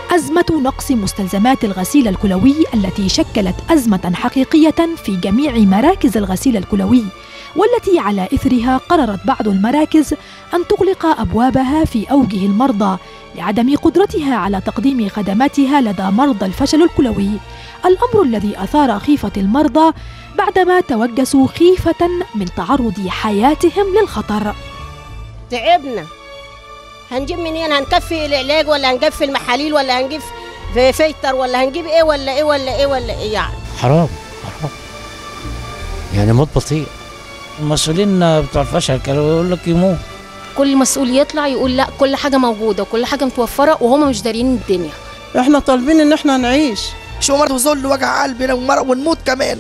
أزمة نقص مستلزمات الغسيل الكلوي التي شكلت أزمة حقيقية في جميع مراكز الغسيل الكلوي، والتي على إثرها قررت بعض المراكز أن تغلق أبوابها في أوجه المرضى لعدم قدرتها على تقديم خدماتها لدى مرضى الفشل الكلوي، الأمر الذي أثار خيفة المرضى بعدما توجسوا خيفة من تعرض حياتهم للخطر. تعبنا، هنجيب منين؟ هنكفي العلاج ولا هنجيب في المحاليل ولا هنجيب في فيتر ولا هنجيب ايه ولا ايه ولا ايه ولا ايه؟ يعني حرام يعني موت بطيء. المسؤولين بتوع الفشل كانوا يقول لك يموت. كل مسؤول يطلع يقول لا كل حاجه موجوده وكل حاجه متوفره وهم مش دارين الدنيا. احنا طالبين ان احنا نعيش. شو مرض وذل ووجع قلبنا ونموت كمان.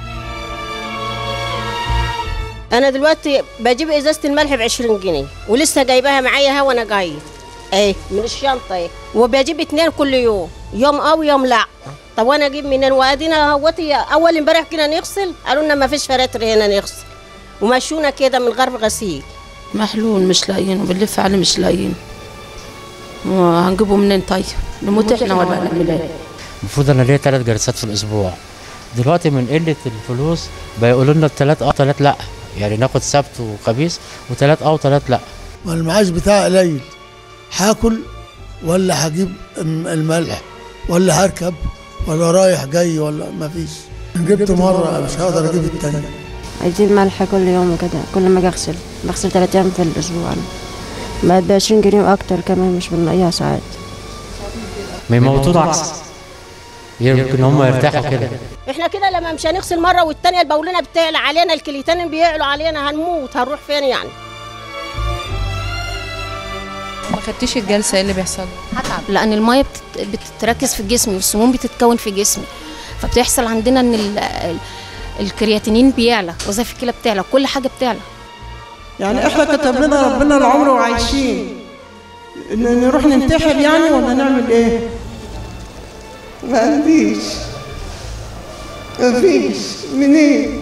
انا دلوقتي بجيب ازازه الملح ب20 جنيه ولسه جايباها معايا وانا جاي اهي من الشنطه اهي، وبجيب 2 كل يوم، يوم يوم لا. طب وانا اجيب منين؟ وادينا اهوتي اول امبارح كنا نغسل قالوا لنا ما فيش فراتر هنا نغسل ومشونا كده من غير غسيل. محلول مش لاقيين وبنلف عليه مش لاقيين، وهنجيبه منين طيب؟ نموت احنا ولا نعمل ايه؟ المفروض انا ليا 3 جلسات في الاسبوع، دلوقتي من قله الفلوس بيقولوا لنا ال3 3 لا، يعني ناخد سبت وخميس و3 و3 لا. والمعاش بتاعي قليل، هاكل ولا هجيب الملح ولا هركب ولا رايح جاي ولا مفيش. جبت مره مش هقدر اجيب التانية. عايزين ملح كل يوم وكده، كل ما اجي اغسل بغسل 3 ايام في الاسبوع. بقت ب20 جنيه واكتر كمان، مش بنلاقيها ساعات. ما يموتونا احسن، يمكن هم يرتاحوا كده. احنا كده لما مش هنغسل مره والتانيه البولونه بتعلى علينا، الكليتين بيعلوا علينا، هنموت، هنروح فين يعني؟ ما خدتيش الجلسه؟ ايه اللي بيحصل؟ هتعب لان الميه بتتركز في جسمي والسموم بتتكون في جسمي، فبتحصل عندنا ان الكرياتينين بيعلى، وظائف الكلى بتعلى، كل حاجه بتعلى. يعني احنا كتب لنا ربنا العمر وعايشين، نروح ننتحر يعني ولا نعمل ايه؟ ما عنديش، مفيش منين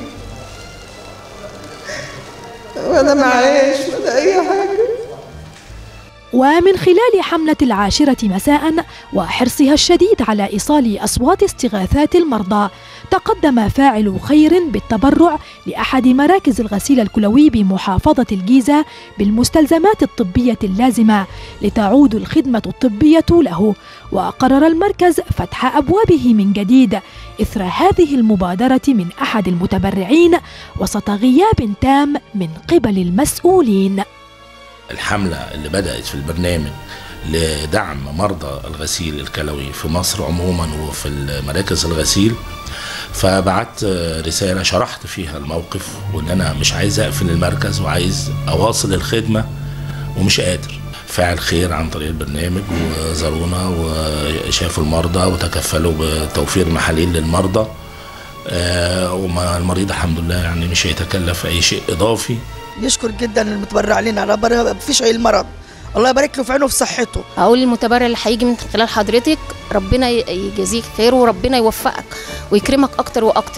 ولا معاش ولا اي حاجه. ومن خلال حملة 10 مساء وحرصها الشديد على إيصال أصوات استغاثات المرضى، تقدم فاعل خير بالتبرع لأحد مراكز الغسيل الكلوي بمحافظة الجيزة بالمستلزمات الطبية اللازمة لتعود الخدمة الطبية له، وقرر المركز فتح أبوابه من جديد إثر هذه المبادرة من أحد المتبرعين وسط غياب تام من قبل المسؤولين. الحملة اللي بدأت في البرنامج لدعم مرضى الغسيل الكلوي في مصر عموما وفي مراكز الغسيل، فبعت رسالة شرحت فيها الموقف وان انا مش عايز اقفل المركز وعايز اواصل الخدمة ومش قادر. فاعل خير عن طريق البرنامج وزارونا وشافوا المرضى وتكفلوا بتوفير محاليل للمرضى، والمريض الحمد لله يعني مش هيتكلف اي شيء اضافي. يشكر جدا المتبرع لنا، ما فيش اي المرض، الله يبارك له في عينه وفي صحته. اقول للمتبرع اللي هيجي من خلال حضرتك ربنا يجازيك خير وربنا يوفقك ويكرمك اكتر واكتر.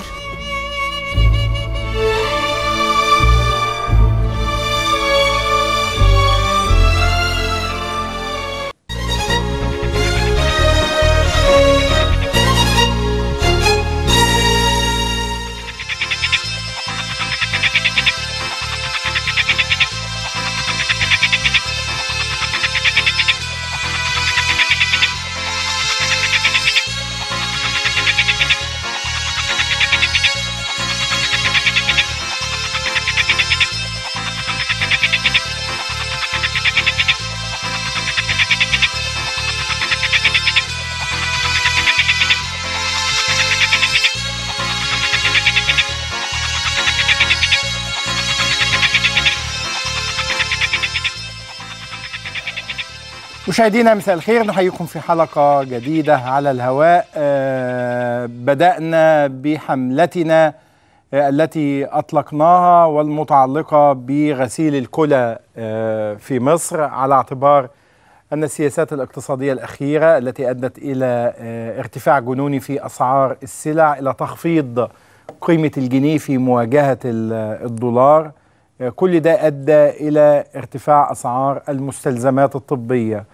مشاهدينا مساء الخير، نحييكم في حلقة جديدة على الهواء. بدأنا بحملتنا التي أطلقناها والمتعلقة بغسيل الكلى في مصر، على اعتبار أن السياسات الاقتصادية الأخيرة التي أدت إلى ارتفاع جنوني في أسعار السلع، إلى تخفيض قيمة الجنيه في مواجهة الدولار، كل ده أدى إلى ارتفاع أسعار المستلزمات الطبية.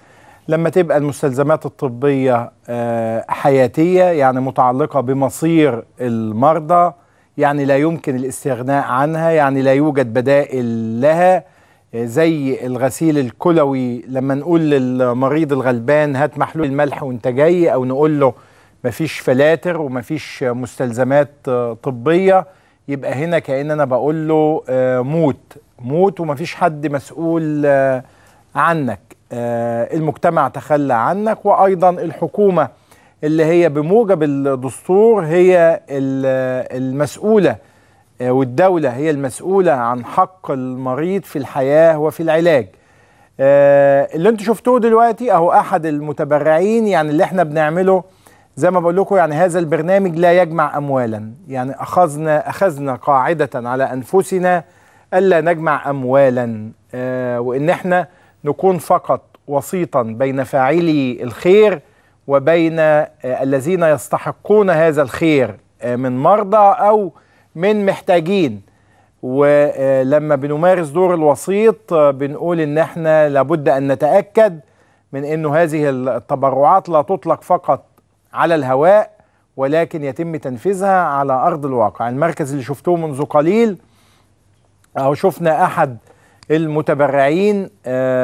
لما تبقى المستلزمات الطبية حياتية، يعني متعلقة بمصير المرضى، يعني لا يمكن الاستغناء عنها، يعني لا يوجد بدائل لها، زي الغسيل الكلوي لما نقول للمريض الغلبان هات محلول الملح وانت جاي، او نقول له مفيش فلاتر ومفيش مستلزمات طبية، يبقى هنا كأننا بقول له موت ومفيش حد مسؤول عنك. المجتمع تخلى عنك، وأيضا الحكومة اللي هي بموجب الدستور هي المسؤولة، والدولة هي المسؤولة عن حق المريض في الحياة وفي العلاج. اللي انتوا شفتوه دلوقتي اهو احد المتبرعين، يعني اللي احنا بنعمله زي ما بقول لكم، يعني هذا البرنامج لا يجمع اموالا، يعني اخذنا قاعدة على انفسنا الا نجمع اموالا، وان احنا نكون فقط وسيطا بين فاعلي الخير وبين الذين يستحقون هذا الخير من مرضى او من محتاجين. ولما بنمارس دور الوسيط بنقول ان احنا لابد ان نتأكد من انه هذه التبرعات لا تطلق فقط على الهواء، ولكن يتم تنفيذها على ارض الواقع. المركز اللي شفتوه منذ قليل اهو شفنا احد المتبرعين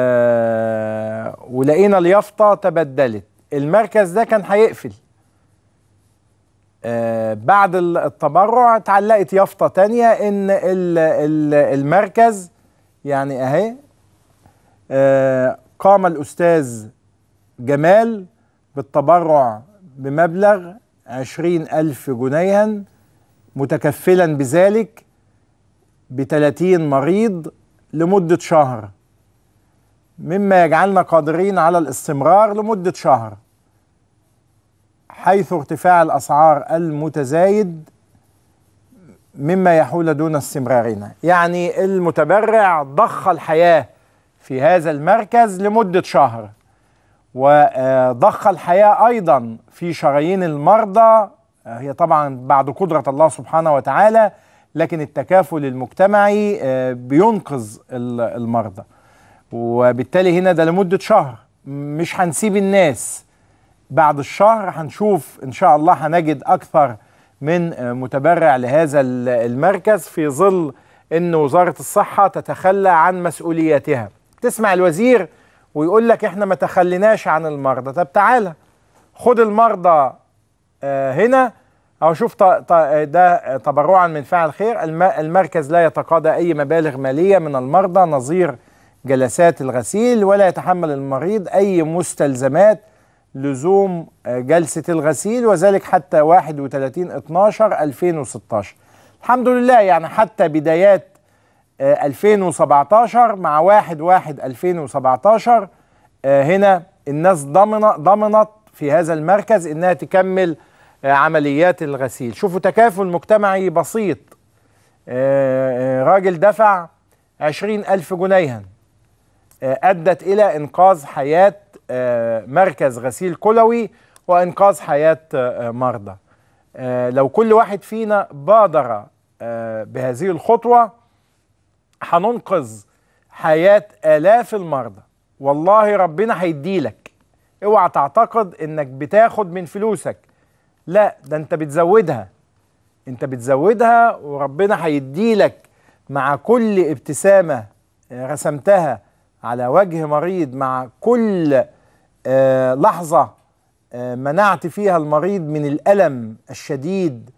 ولقينا اليافطة تبدلت. المركز ده كان هيقفل، بعد التبرع اتعلقت يافطة تانية ان المركز يعني اهي قام الاستاذ جمال بالتبرع بمبلغ 20,000 جنيها متكفلا بذلك ب30 مريض لمدة شهر، مما يجعلنا قادرين على الاستمرار لمدة شهر، حيث ارتفاع الأسعار المتزايد مما يحول دون استمرارنا. يعني المتبرع ضخ الحياة في هذا المركز لمدة شهر، وضخ الحياة أيضا في شرايين المرضى، هي طبعا بعد قدرة الله سبحانه وتعالى، لكن التكافل المجتمعي بينقذ المرضى. وبالتالي هنا ده لمدة شهر، مش هنسيب الناس. بعد الشهر هنشوف إن شاء الله، هنجد أكثر من متبرع لهذا المركز، في ظل أن وزارة الصحة تتخلى عن مسؤولياتها. تسمع الوزير ويقول لك إحنا ما تخليناش عن المرضى. طب تعالى خد المرضى هنا، أو شوف ده تبرعا من فاعل خير. المركز لا يتقاضى أي مبالغ مالية من المرضى نظير جلسات الغسيل، ولا يتحمل المريض أي مستلزمات لزوم جلسة الغسيل، وذلك حتى 31/12/2016. الحمد لله، يعني حتى بدايات 2017 مع 1/1/2017 هنا الناس ضمنت في هذا المركز إنها تكمل عمليات الغسيل. شوفوا تكافل مجتمعي بسيط. راجل دفع 20,000 جنيها أدت إلى إنقاذ حياة مركز غسيل كلوي وإنقاذ حياة مرضى. لو كل واحد فينا بادر بهذه الخطوة هننقذ حياة آلاف المرضى. والله ربنا هيديلك، اوعى تعتقد انك بتاخد من فلوسك، لا، ده انت بتزودها، وربنا هيديلك مع كل ابتسامة رسمتها على وجه مريض، مع كل لحظة منعت فيها المريض من الألم الشديد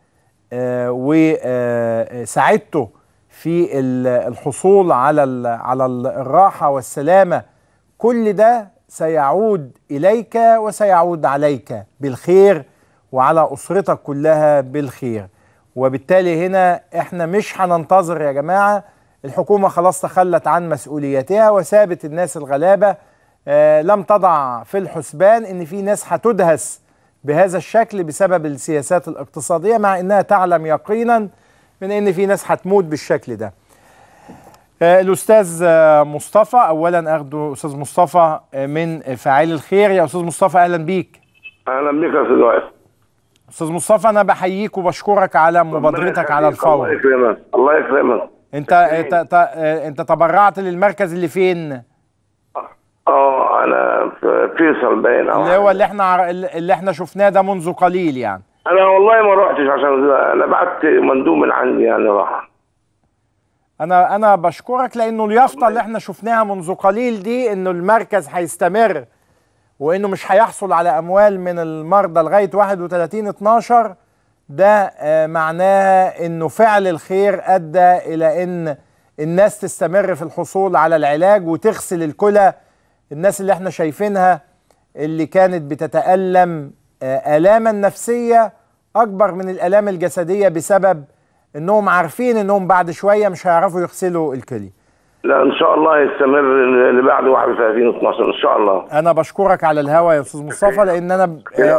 وساعدته في الحصول على الراحة والسلامة. كل ده سيعود إليك وسيعود عليك بالخير، وعلى أسرتك كلها بالخير. وبالتالي هنا احنا مش هننتظر يا جماعة. الحكومة خلاص تخلت عن مسؤولياتها وسابت الناس الغلابة. لم تضع في الحسبان ان في ناس هتدهس بهذا الشكل بسبب السياسات الاقتصادية، مع انها تعلم يقينا من ان في ناس هتموت بالشكل ده. الأستاذ مصطفى، أولا أخده أستاذ مصطفى من فاعلي الخير. يا أستاذ مصطفى أهلا بيك. أهلا بيك يا أستاذ وائل. أستاذ مصطفى، أنا بحييك وبشكرك على مبادرتك على الفور. الله يكرمك، الله يكرمك. أنت تبرعت للمركز اللي فين؟ انا في فيصل باين اللي هو اللي احنا شفناه ده منذ قليل يعني. انا والله ما روحتش عشان انا بعت مندوب من عندي يعني راح. انا بشكرك لانه اليافطه اللي احنا شفناها منذ قليل دي انه المركز هيستمر وانه مش هيحصل على اموال من المرضى لغايه 31/12. ده معناها انه فعل الخير ادى الى ان الناس تستمر في الحصول على العلاج وتغسل الكلى. الناس اللي احنا شايفينها اللي كانت بتتألم آلاما نفسية أكبر من الآلام الجسدية بسبب إنهم عارفين إنهم بعد شوية مش هيعرفوا يغسلوا الكلى. لا إن شاء الله يستمر اللي بعد 31/12 إن شاء الله. أنا بشكرك على الهوا يا أستاذ مصطفى لأن أنا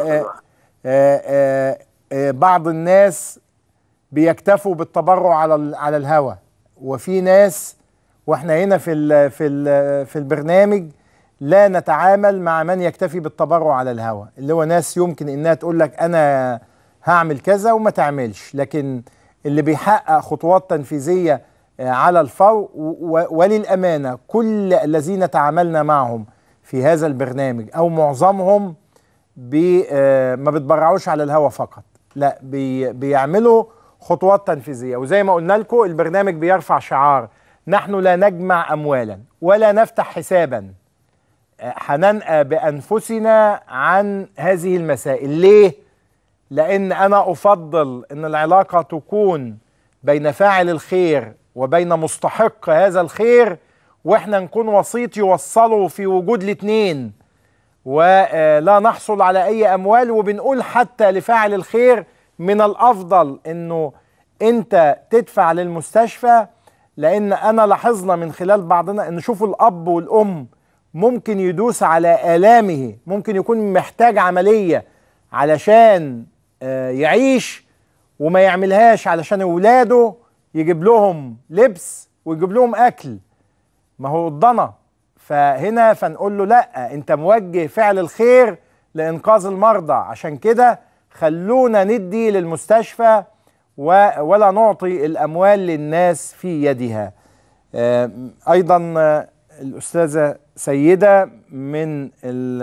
بعض الناس بيكتفوا بالتبرع على الهوا، وفي ناس واحنا هنا في البرنامج لا نتعامل مع من يكتفي بالتبرع على الهوا، اللي هو ناس يمكن انها تقول لك انا هعمل كذا وما تعملش، لكن اللي بيحقق خطوات تنفيذية على الفور. وللأمانة كل الذين تعاملنا معهم في هذا البرنامج او معظمهم ما بيتبرعوش على الهوا فقط، لا بيعملوا خطوات تنفيذية. وزي ما قلنا لكم البرنامج بيرفع شعار نحن لا نجمع أموالا ولا نفتح حسابا، هننأى بأنفسنا عن هذه المسائل. ليه؟ لأن أنا أفضل أن العلاقة تكون بين فاعل الخير وبين مستحق هذا الخير، وإحنا نكون وسيط يوصلوا في وجود الاثنين ولا نحصل على أي أموال. وبنقول حتى لفاعل الخير من الأفضل أنه أنت تدفع للمستشفى، لأن أنا لاحظنا من خلال بعضنا أن شوفوا الأب والأم ممكن يدوس على آلامه، ممكن يكون محتاج عملية علشان يعيش وما يعملهاش علشان أولاده يجيب لهم لبس ويجيب لهم أكل، ما هو الضنا. فهنا فنقول له لا، أنت موجه فعل الخير لإنقاذ المرضى، عشان كده خلونا ندي للمستشفى ولا نعطي الأموال للناس في يدها. أيضا الأستاذة سيدة من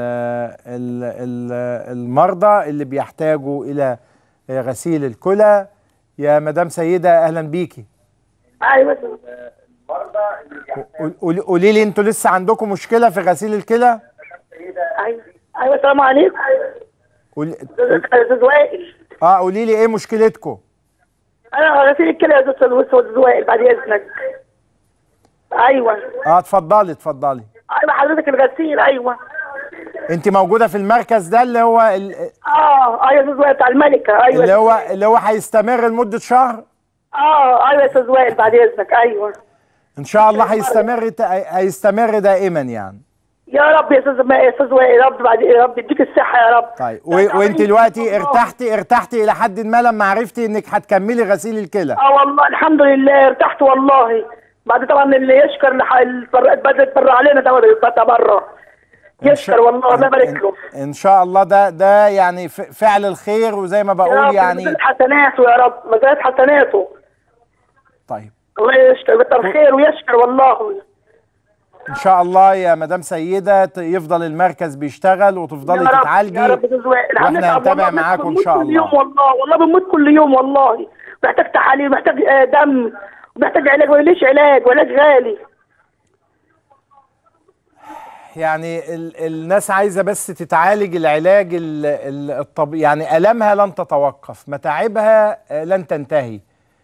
المرضى اللي بيحتاجوا إلى غسيل الكلى. يا مدام سيدة أهلا بيكي. أيوة. قولي لي انتوا لسه عندكم مشكلة في غسيل الكلى؟ أيوة السلام عليكم. أستاذ وائل. قولي لي إيه مشكلتكم؟ أنا غسيل الكلى يا أستاذ وائل بعد إذنك. أيوة. اتفضلي. أيوة حضرتك الغسيل. أيوة. أنت موجودة في المركز ده اللي هو أيوة يا أستاذ وائل بتاع الملكة. أيوة اللي هو هيستمر لمدة شهر؟ أيوة يا أستاذ وائل بعد إذنك. أيوة. إن شاء الله هيستمر دائما يعني. يا رب يا أستاذ وائل، يا رب بعد يا رب يديك الصحة يا رب. طيب وأنت دلوقتي ارتحتي إلى حد ما لما عرفتي إنك هتكملي غسيل الكلى؟ والله الحمد لله ارتحت والله. بعد طبعا اللي يشكر بدأ يتبرع علينا تبرع. يشكر والله الله يبارك له. ان شاء الله ده يعني فعل الخير، وزي ما بقول يعني مزيد حسناته يا رب، مزيد حسناته. طيب الله يشكر كتر خير ويشكر والله. ان شاء الله يا مدام سيدة يفضل المركز بيشتغل وتفضلي تتعالجي، يا رب واحنا هنتابع معاكم ان شاء الله. والله بنموت كل يوم والله، محتاج تحاليل، محتاج دم، محتاج علاج، وليش علاج غالي. يعني الناس عايزة بس تتعالج العلاج الطبيعي، يعني ألمها لن تتوقف، متاعبها لن تنتهي،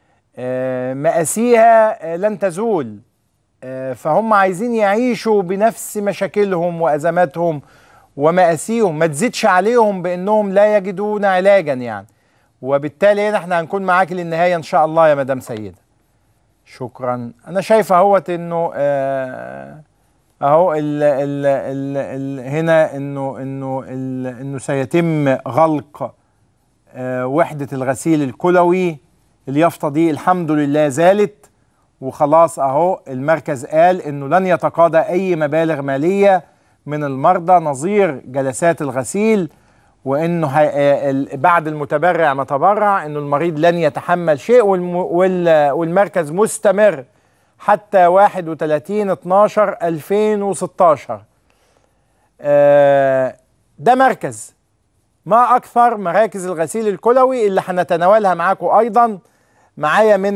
مآسيها لن تزول، فهم عايزين يعيشوا بنفس مشاكلهم وأزماتهم ومآسيهم، ما تزيدش عليهم بأنهم لا يجدون علاجا يعني. وبالتالي احنا هنكون معاك للنهاية إن شاء الله يا مدام سيدة. شكرا. أنا شايفة اهوت إنه اهو هنا انه سيتم غلق وحدة الغسيل الكلوي. اليافطة دي الحمد لله زالت وخلاص، اهو المركز قال انه لن يتقاضى اي مبالغ مالية من المرضى نظير جلسات الغسيل، وانه بعد المتبرع ما تبرع انه المريض لن يتحمل شيء، والمركز مستمر حتى 31/12/2016. ده مركز. ما أكثر مراكز الغسيل الكلوي اللي هنتناولها معاكم أيضا. معايا من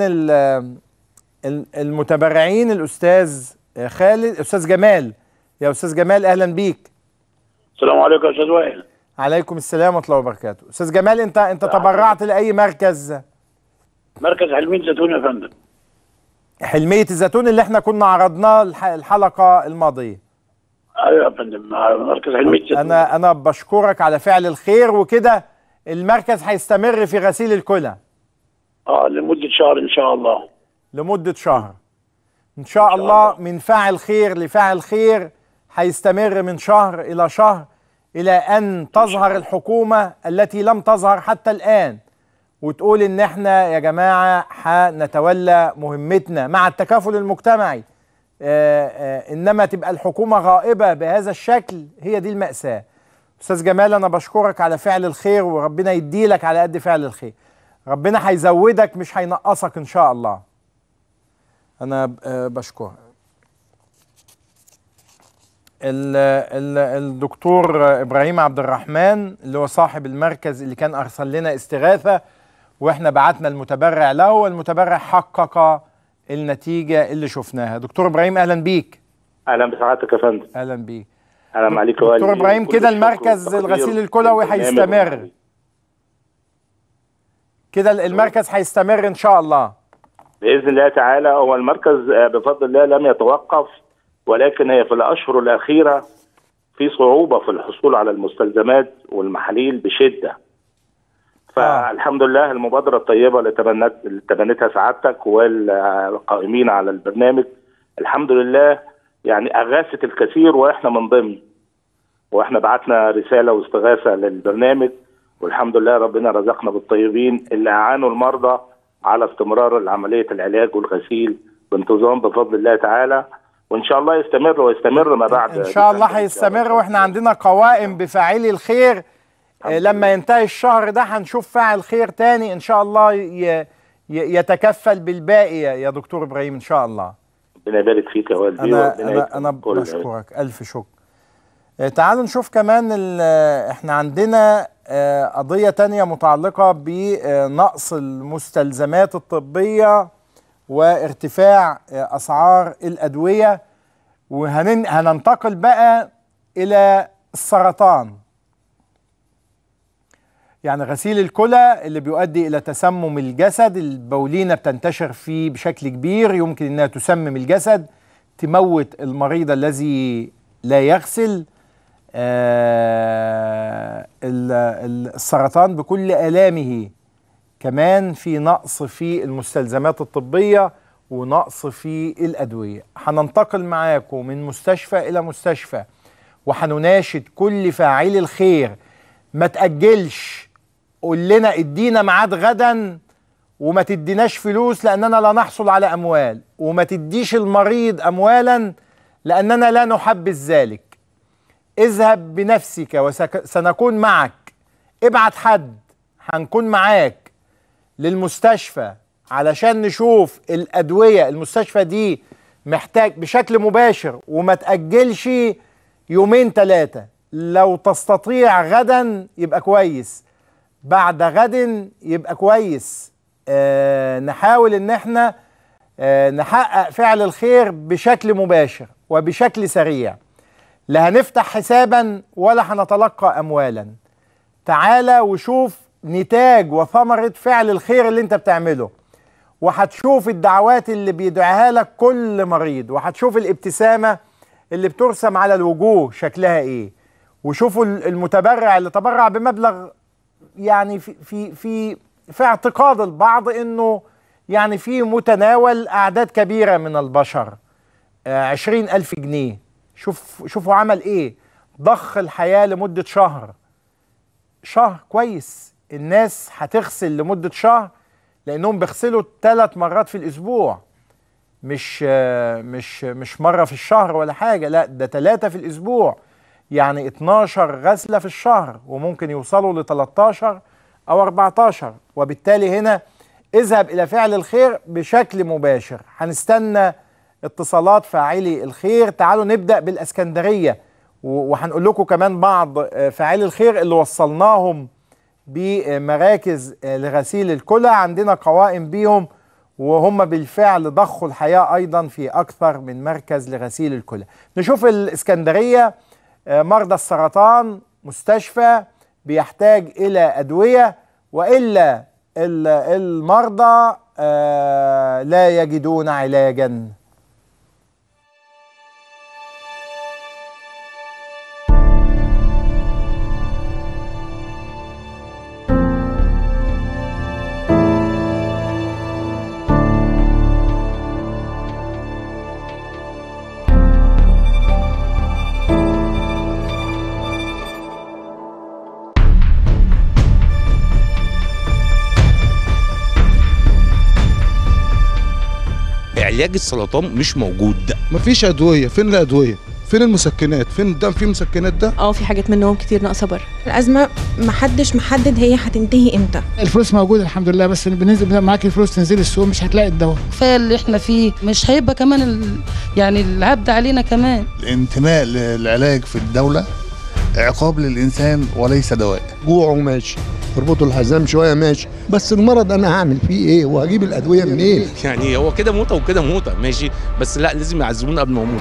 المتبرعين الأستاذ خالد، أستاذ جمال. يا أستاذ جمال أهلا بيك. السلام عليكم يا أستاذ وائل. عليكم السلام ورحمة الله وبركاته. أستاذ جمال أنت تبرعت لأي مركز؟ مركز حلمية زيتون يا فندم. حلمية الزيتون اللي احنا كنا عرضناه الحلقة الماضية. ايوه يا فندم، مركز حلمية زيتون. انا بشكرك على فعل الخير. وكده المركز هيستمر في غسيل الكلى لمدة شهر ان شاء الله. لمدة شهر ان شاء الله. من فاعل خير لفاعل خير هيستمر من شهر الى شهر الى ان تظهر الحكومة التي لم تظهر حتى الان وتقول ان احنا يا جماعة هنتولى مهمتنا مع التكافل المجتمعي. انما تبقى الحكومة غائبة بهذا الشكل، هي دي المأساة. استاذ جمال انا بشكرك على فعل الخير، وربنا يديلك على قد فعل الخير. ربنا هيزودك مش هينقصك ان شاء الله. انا بشكرك. الدكتور ابراهيم عبد الرحمن اللي هو صاحب المركز اللي كان ارسل لنا استغاثة واحنا بعتنا المتبرع له، والمتبرع حقق النتيجة اللي شفناها. دكتور ابراهيم اهلا بيك. اهلا بسعادتك يا فندم. اهلا بيك. اهلا عليك يا دكتور ابراهيم. كده المركز الغسيل الكلوي هيستمر. كده المركز هيستمر ان شاء الله باذن الله تعالى. هو المركز بفضل الله لم يتوقف، ولكن هي في الاشهر الاخيره في صعوبه في الحصول على المستلزمات والمحاليل بشده. فالحمد لله المبادره الطيبه اللي تبنتها سعادتك والقائمين على البرنامج الحمد لله يعني اغاثت الكثير، واحنا من ضمن، واحنا بعتنا رساله واستغاثه للبرنامج، والحمد لله ربنا رزقنا بالطيبين اللي اعانوا المرضى على استمرار عمليه العلاج والغسيل بانتظام بفضل الله تعالى. وان شاء الله يستمر ويستمر ما بعد. ان شاء الله هيستمر، واحنا عندنا قوائم بفاعلي الخير. لما ينتهي الشهر ده هنشوف فاعل خير تاني ان شاء الله يتكفل بالباقي يا دكتور ابراهيم ان شاء الله. ربنا يبارك فيك يا والدي. انا بشكرك الف شكر. تعالوا نشوف كمان احنا عندنا قضية تانية متعلقة بنقص المستلزمات الطبية وارتفاع أسعار الأدوية، وهننتقل بقى إلى السرطان. يعني غسيل الكلى اللي بيؤدي إلى تسمم الجسد، البولينة بتنتشر فيه بشكل كبير، يمكن أنها تسمم الجسد، تموت المريض الذي لا يغسل. السرطان بكل آلامه، كمان في نقص في المستلزمات الطبية ونقص في الأدوية. هننتقل معاكم من مستشفى إلى مستشفى، وهنناشد كل فاعلي الخير ما تأجلش. قول لنا ادينا ميعاد غدا وما تديناش فلوس لأننا لا نحصل على أموال، وما تديش المريض أموالا لأننا لا نحبذ ذلك. اذهب بنفسك وسنكون معك. ابعت حد هنكون معاك للمستشفى علشان نشوف الأدوية المستشفى دي محتاج بشكل مباشر، وما تأجلش يومين 3. لو تستطيع غدا يبقى كويس، بعد غد يبقى كويس. نحاول ان احنا نحقق فعل الخير بشكل مباشر وبشكل سريع. لا هنفتح حسابا ولا هنتلقى اموالا. تعالى وشوف نتاج وثمرة فعل الخير اللي انت بتعمله، وهتشوف الدعوات اللي بيدعيها لك كل مريض، وهتشوف الابتسامة اللي بترسم على الوجوه شكلها ايه. وشوفوا المتبرع اللي تبرع بمبلغ يعني في اعتقاد البعض انه يعني في متناول اعداد كبيرة من البشر. 20,000 جنيه. شوفوا عمل ايه. ضخ الحياة لمدة شهر كويس. الناس هتغسل لمدة شهر لانهم بيغسلوا 3 مرات في الاسبوع، مش مرة في الشهر ولا حاجة، لا ده 3 في الاسبوع، يعني 12 غسلة في الشهر، وممكن يوصلوا ل 13 أو 14. وبالتالي هنا اذهب إلى فعل الخير بشكل مباشر. هنستنى اتصالات فاعلي الخير. تعالوا نبدأ بالإسكندرية وهنقول لكم كمان بعض فاعلي الخير اللي وصلناهم بمراكز لغسيل الكلى. عندنا قوائم بيهم وهم بالفعل ضخوا الحياة أيضا في أكثر من مركز لغسيل الكلى. نشوف الإسكندرية، مرضى السرطان مستشفى بيحتاج إلى أدوية وإلا المرضى لا يجدون علاجا. علاج السرطان مش موجود، مفيش ادويه. فين الادويه؟ فين المسكنات؟ فين الدم؟ في مسكنات ده؟ في حاجات منهم كتير ناقصه بره. الازمه محدش محدد هي هتنتهي امتى. الفلوس موجوده الحمد لله، بس بننزل معاك الفلوس تنزل السوق مش هتلاقي الدواء. كفايه اللي احنا فيه، مش هيبقى كمان يعني العبد علينا كمان. الانتماء للعلاج في الدوله عقاب للانسان وليس دواء. جوعه ماشي، اربطوا الحزام شويه ماشي، بس المرض انا هعمل فيه ايه وهجيب الادويه منين؟ يعني هو كده موته وكده موته ماشي، بس لا لازم يعذبونا قبل ما اموت.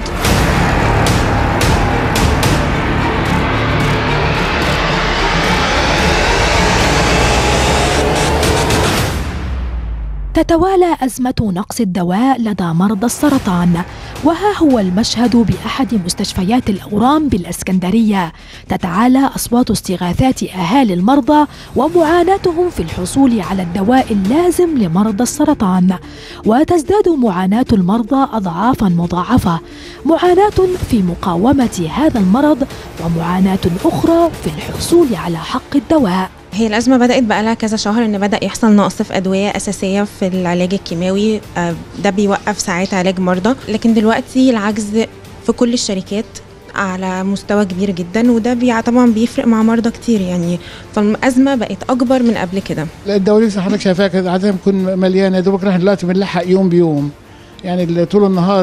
تتوالى أزمة نقص الدواء لدى مرضى السرطان، وها هو المشهد بأحد مستشفيات الأورام بالإسكندرية. تتعالى أصوات استغاثات أهالي المرضى ومعاناتهم في الحصول على الدواء اللازم لمرضى السرطان، وتزداد معاناة المرضى أضعافا مضاعفة، معاناة في مقاومة هذا المرض ومعاناة أخرى في الحصول على حق الدواء. هي الأزمة بدأت بقالها كذا شهر إن بدأ يحصل نقص في أدوية أساسية في العلاج الكيماوي، ده بيوقف ساعات علاج مرضى، لكن دلوقتي العجز في كل الشركات على مستوى كبير جدا، وده طبعا بيفرق مع مرضى كتير يعني، فالأزمة بقت أكبر من قبل كده. الدولة لسه حضرتك شايفاها كده عادة بتكون مليانة، يا دوبك احنا دلوقتي بنلحق يوم بيوم، يعني طول النهار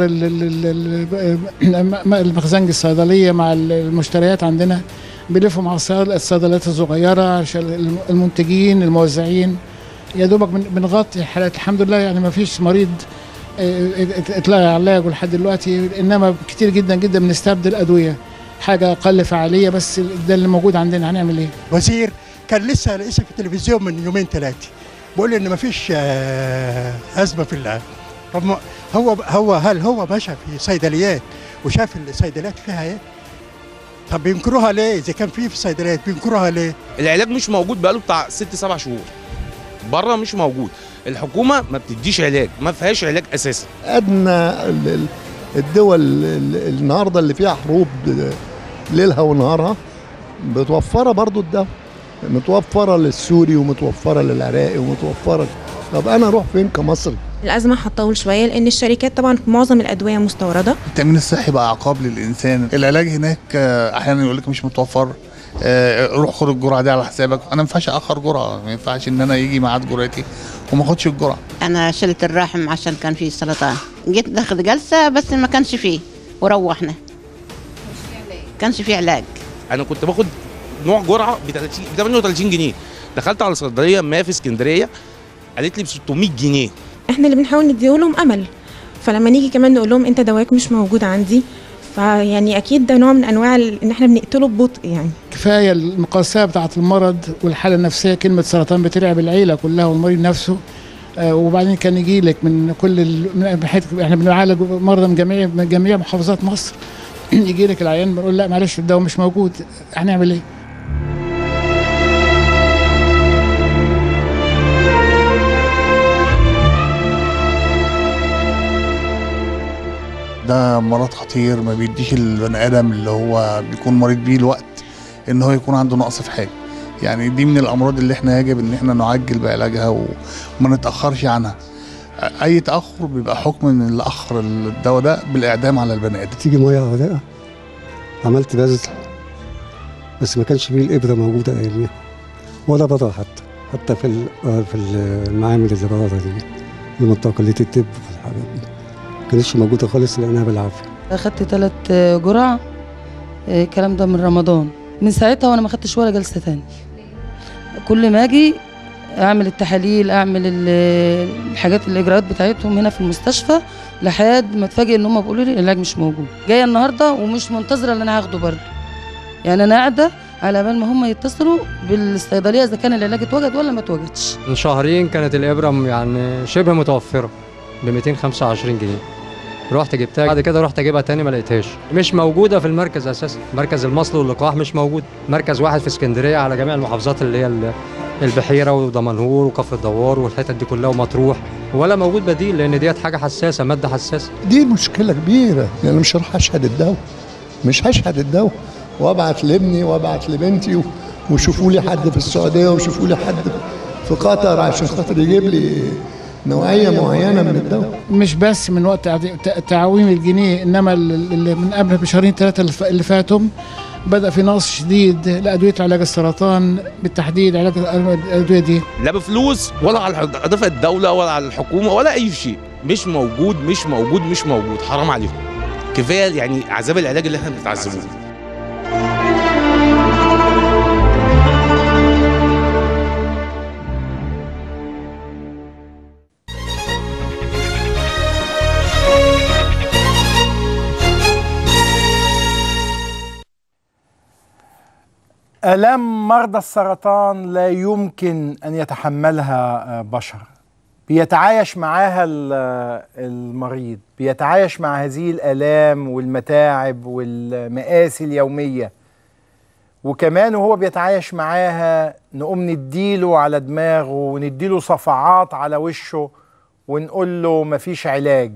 المخزنج الصيدلية مع المشتريات عندنا بيلفوا مع الصيدليات الصغيرة عشان المنتجين الموزعين، يا دوبك بنغطي حالات الحمد لله، يعني ما فيش مريض اتلغى علاجه لحد دلوقتي، انما كتير جدا جدا بنستبدل ادويه حاجه اقل فعاليه، بس ده اللي موجود عندنا هنعمل ايه؟ وزير كان لسه في التلفزيون من يومين ثلاثه بيقول ان ما فيش ازمه في العالم. طب هل هو مشى في صيدليات وشاف الصيدليات فيها ايه؟ طب بينكروها ليه؟ اذا كان في صيدليات بينكروها ليه؟ العلاج مش موجود بقاله بتاع 6-7 شهور. بره مش موجود. الحكومه ما بتديش علاج، ما فيهاش علاج اساسا. ادنى الدول النهارده اللي فيها حروب ليلها ونهارها متوفره برضو الدواء، متوفره للسوري ومتوفره للعراقي ومتوفره. طب انا اروح فين كمصري؟ الازمه هتطول شويه لان الشركات طبعا معظم الادويه مستورده. التامين الصحي بقى عقاب للانسان، العلاج هناك احيانا يقول لك مش متوفر، روح خد الجرعه دي على حسابك. انا ما ينفعش اخر جرعه، ما ينفعش ان انا يجي ميعاد جرعتي وما اخدش الجرعه. انا شلت الرحم عشان كان فيه سرطان، جيت ناخد جلسه بس ما كانش فيه وروحنا، كانش فيه علاج. انا كنت باخد نوع جرعه ب 38 جنيه، دخلت على صيدليه ما في اسكندريه قالت لي ب 600 جنيه. احنا اللي بنحاول نديه لهم امل، فلما نيجي كمان نقول لهم انت دواك مش موجود عندي، فيعني اكيد ده نوع من انواع ان احنا بنقتله ببطء. يعني كفايه المقاسيه بتاعه المرض والحاله النفسيه، كلمه سرطان بترعب العيله كلها والمريض نفسه، وبعدين كان يجي لك من كل احنا بنعالج مرضى من جميع محافظات مصر يجي لك العيان بنقول لا معلش الدواء مش موجود، هنعمل ايه؟ ده مرض خطير ما بيديش البني ادم اللي هو بيكون مريض بيه الوقت ان هو يكون عنده نقص في حاجه. يعني دي من الامراض اللي احنا يجب ان احنا نعجل بعلاجها وما نتاخرش عنها. اي تاخر بيبقى حكم من اللي اخر الدواء ده بالاعدام على البني ادم. تيجي ميه غداء عملت بذل بس ما كانش فيه الابره موجوده اياميها ولا بره، حتى في المعامل اللي بره دي المنطقه كليه الطب والحاجات دي ما كانتش موجوده خالص لانها بالعافيه. اخدت 3 جرع الكلام ده من رمضان، من ساعتها وانا ما خدتش ولا جلسه تاني. كل ما اجي اعمل التحاليل، اعمل الحاجات الاجراءات بتاعتهم هنا في المستشفى، لحد ما اتفاجئ ان هم بيقولوا لي العلاج مش موجود. جايه النهارده ومش منتظره ان انا هاخده برضه، يعني انا قاعده على بال ما هم يتصلوا بالصيدليه اذا كان العلاج اتوجد ولا ما اتوجدش. من شهرين كانت الابره يعني شبه متوفره ب 225 جنيه. رحت جبتها، بعد كده رحت اجيبها تاني ما لقيتهاش، مش موجوده في المركز اساسا. مركز المصل واللقاح مش موجود، مركز واحد في اسكندريه على جميع المحافظات اللي هي البحيره ودمنهور وكفر الدوار والحتت دي كلها ومطروح، ولا موجود بديل، لان ديت حاجه حساسه، ماده حساسه. دي مشكله كبيره، يعني مش هروح اشهد الدواء، مش هشهد الدواء وابعت لابني وابعت لبنتي وشوفوا لي حد في السعوديه وشوفوا لي حد في قطر عشان خاطر يجيب لي نوعيه معينه من الدواء. مش بس من وقت تعويم الجنيه، انما اللي من قبل بشهرين 3 اللي فاتهم بدأ في نقص شديد لأدوية علاج السرطان، بالتحديد علاج الأدوية دي لا بفلوس ولا على دفع الدولة ولا على الحكومة ولا أي شيء. مش موجود مش موجود مش موجود، حرام عليهم. كفاية يعني عذاب العلاج اللي احنا بنتعذبوه. آلام مرضى السرطان لا يمكن أن يتحملها بشر. بيتعايش معاها المريض، بيتعايش مع هذه الآلام والمتاعب والمآسي اليومية، وكمان وهو بيتعايش معاها نقوم نديله على دماغه ونديله صفعات على وشه ونقول له مفيش علاج.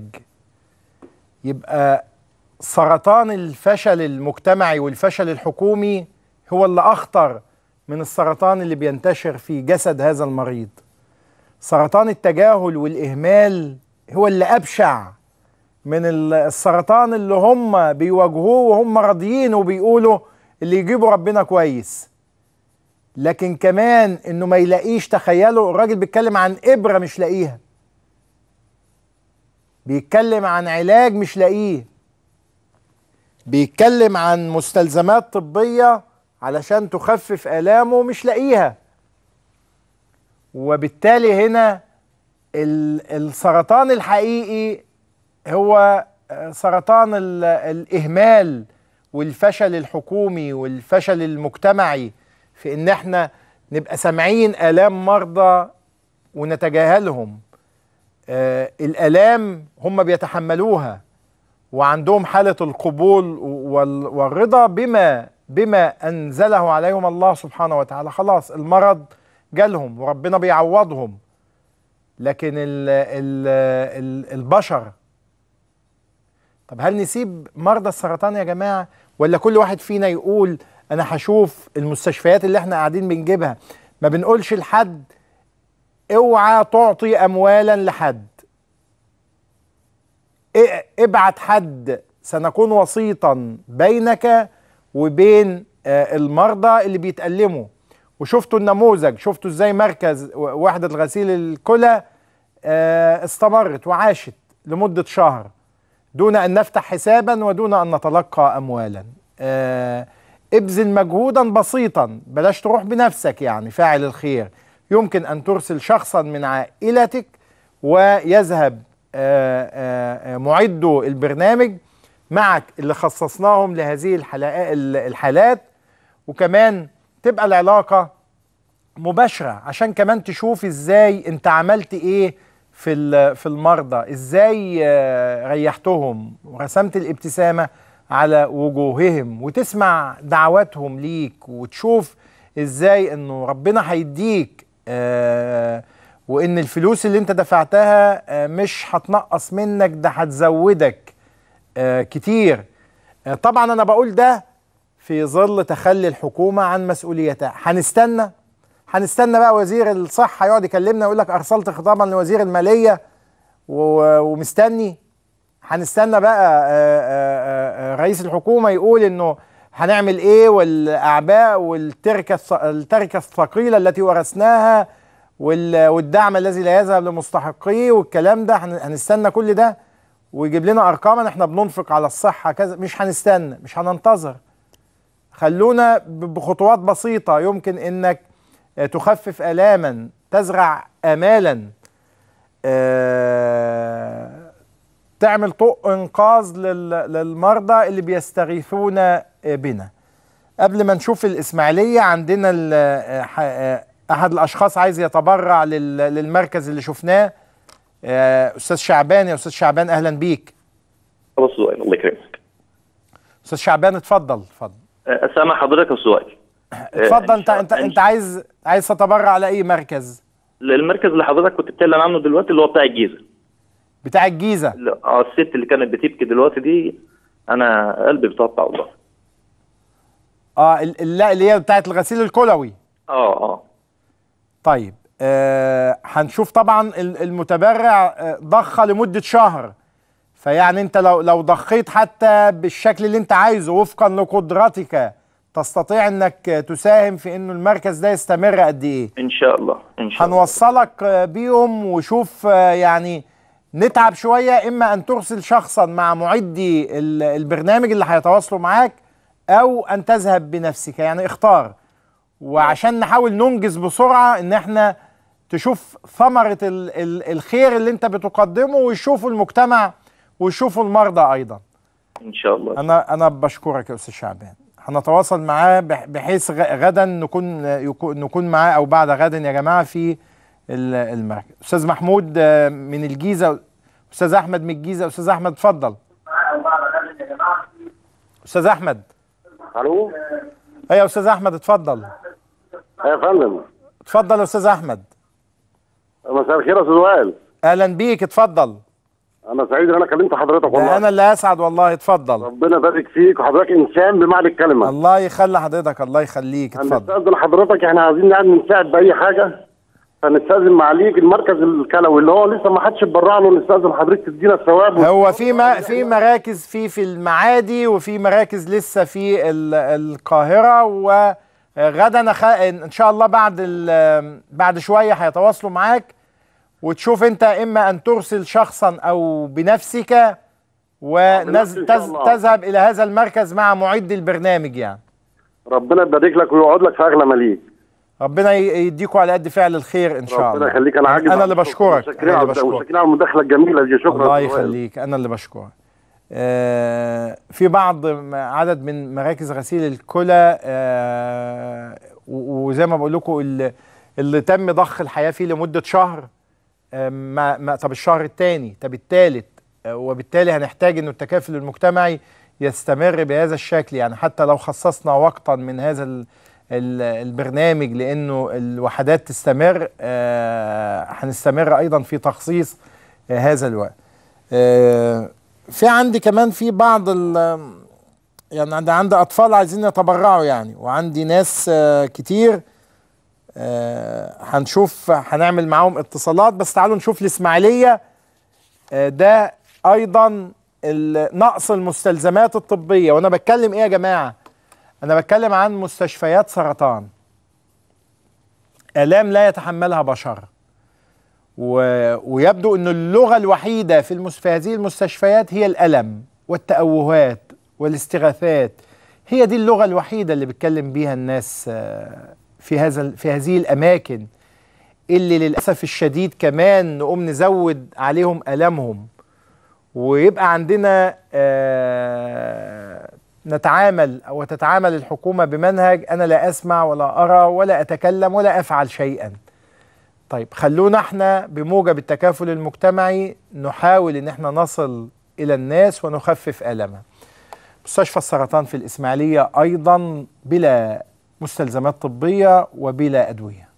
يبقى سرطان الفشل المجتمعي والفشل الحكومي هو اللي أخطر من السرطان اللي بينتشر في جسد هذا المريض. سرطان التجاهل والإهمال هو اللي أبشع من السرطان اللي هم بيواجهوه وهم راضيين وبيقولوا اللي يجيبوا ربنا كويس. لكن كمان إنه ما يلاقيش، تخيلوا الراجل بيتكلم عن إبرة مش لاقيها، بيتكلم عن علاج مش لاقيه، بيتكلم عن مستلزمات طبية علشان تخفف آلامه مش لاقيها. وبالتالي هنا السرطان الحقيقي هو سرطان الإهمال والفشل الحكومي والفشل المجتمعي، في إن احنا نبقى سامعين آلام مرضى ونتجاهلهم. الآلام هم بيتحملوها وعندهم حالة القبول والرضا بما أنزله عليهم الله سبحانه وتعالى. خلاص المرض جالهم وربنا بيعوضهم. لكن البشر، طب هل نسيب مرضى السرطان يا جماعة؟ ولا كل واحد فينا يقول أنا هشوف المستشفيات اللي احنا قاعدين بنجيبها؟ ما بنقولش لحد اوعى تعطي أموالا لحد، ابعت حد، سنكون وسيطا بينك وبين المرضى اللي بيتألموا. وشفتوا النموذج، شفتوا ازاي مركز وحدة الغسيل الكلى استمرت وعاشت لمدة شهر دون أن نفتح حسابا ودون أن نتلقى أموالا. ابذل مجهودا بسيطا، بلاش تروح بنفسك، يعني فاعل الخير. يمكن أن ترسل شخصا من عائلتك ويذهب معدو البرنامج معك اللي خصصناهم لهذه الحالات، وكمان تبقى العلاقة مباشرة عشان كمان تشوف ازاي انت عملت ايه في المرضى، ازاي ريحتهم ورسمت الابتسامة على وجوههم، وتسمع دعواتهم ليك، وتشوف ازاي انه ربنا هيديك، وان الفلوس اللي انت دفعتها مش هتنقص منك، ده هتزودك كتير. طبعا انا بقول ده في ظل تخلي الحكومة عن مسؤوليتها. هنستنى بقى وزير الصحة يقعد يكلمنا ويقول لك ارسلت خطابا لوزير المالية ومستني؟ هنستنى بقى رئيس الحكومة يقول انه هنعمل ايه، والاعباء والتركة الثقيلة التي ورثناها والدعم الذي لا يذهب لمستحقيه والكلام ده؟ هنستنى كل ده ويجيب لنا ارقاما احنا بننفق على الصحة كذا؟ مش هنستنى، مش هننتظر. خلونا بخطوات بسيطة يمكن انك تخفف آلاما، تزرع آمالا، تعمل طوق انقاذ للمرضى اللي بيستغيثون بنا. قبل ما نشوف الإسماعيلية، عندنا أحد الأشخاص عايز يتبرع للمركز اللي شفناه. أستاذ شعبان، يا أستاذ شعبان أهلا بيك. الله يكرمك. أستاذ شعبان اتفضل اتفضل. سامع حضرتك السؤال. اتفضل. انت عايز تتبرع على اي مركز؟ المركز اللي حضرتك كنت بتتكلم عنه دلوقتي اللي هو بتاع الجيزه. بتاع الجيزه؟ الست اللي كانت بتبكي دلوقتي دي انا قلبي بيتقطع والله. لا اللي هي بتاعت الغسيل الكلوي. طيب هنشوف طبعا المتبرع ضخ لمده شهر، فيعني انت لو ضخيت حتى بالشكل اللي انت عايزه وفقا لقدرتك تستطيع انك تساهم في انه المركز ده يستمر قد ايه؟ ان شاء الله ان شاء الله. هنوصلك بيهم وشوف يعني نتعب شويه، اما ان ترسل شخصا مع معدي البرنامج اللي هيتواصلوا معاك او ان تذهب بنفسك، يعني اختار. وعشان نحاول ننجز بسرعه ان احنا تشوف ثمره الخير اللي انت بتقدمه، ويشوفوا المجتمع ويشوفوا المرضى ايضا ان شاء الله. انا بشكرك يا استاذ شعبان. هنتواصل معاه بحيث غدا نكون معاه او بعد غدا يا جماعه في المركز. استاذ محمود من الجيزه، استاذ احمد من الجيزه. استاذ احمد اتفضل. استاذ احمد. الو. ايوه يا استاذ احمد اتفضل. يا فندم. اتفضل يا استاذ احمد. مساء الخير يا استاذ وائل. اهلا بيك اتفضل. انا سعيد ان انا كلمت حضرتك والله. انا اللي اسعد والله. اتفضل. ربنا يبارك فيك، وحضرتك انسان بمعنى الكلمه. الله يخلي حضرتك، الله يخليك. اتفضل. هنستاذن حضرتك، احنا عايزين يعني نساعد باي حاجه، فنستاذن معاليك المركز الكلوي اللي هو لسه ما حدش اتبرع له، نستاذن حضرتك تدينا الثواب. هو في مراكز في المعادي، وفي مراكز لسه في القاهره، وغدا ان شاء الله بعد شويه هيتواصلوا معاك، وتشوف انت اما ان ترسل شخصا او بنفسك وتذهب الى هذا المركز مع معد البرنامج. يعني ربنا يبارك لك ويقعد لك في اغلى مليك. ربنا يديكوا على قد فعل الخير ان شاء الله. ربنا يخليك. انا عاجز. انا اللي بشكرك. شكرا على المداخله الجميله دي. شكرا. الله يخليك. انا اللي بشكرك. في عدد من مراكز غسيل الكلى وزي ما بقول لكم اللي تم ضخ الحياه فيه لمده شهر. طب الشهر الثاني، طب الثالث، وبالتالي هنحتاج انه التكافل المجتمعي يستمر بهذا الشكل. يعني حتى لو خصصنا وقتا من هذا البرنامج لانه الوحدات تستمر، هنستمر ايضا في تخصيص هذا الوقت. في عندي كمان في بعض يعني عندي اطفال عايزين يتبرعوا يعني، وعندي ناس كتير هنشوف هنعمل معاهم اتصالات. بس تعالوا نشوف الإسماعيلية. ده أيضا نقص المستلزمات الطبية. وأنا بتكلم إيه يا جماعة؟ أنا بتكلم عن مستشفيات سرطان، آلام لا يتحملها بشر، ويبدو أن اللغة الوحيدة في هذه المستشفيات هي الألم والتأوهات والاستغاثات. هي دي اللغة الوحيدة اللي بتكلم بيها الناس في هذه الأماكن، اللي للأسف الشديد كمان نقوم نزود عليهم ألمهم، ويبقى عندنا نتعامل أو تتعامل الحكومة بمنهج أنا لا أسمع ولا أرى ولا أتكلم ولا أفعل شيئا. طيب خلونا احنا بموجب التكافل المجتمعي نحاول ان احنا نصل إلى الناس ونخفف ألمها. مستشفى السرطان في الإسماعيلية أيضا بلا مستلزمات طبية وبلا أدوية.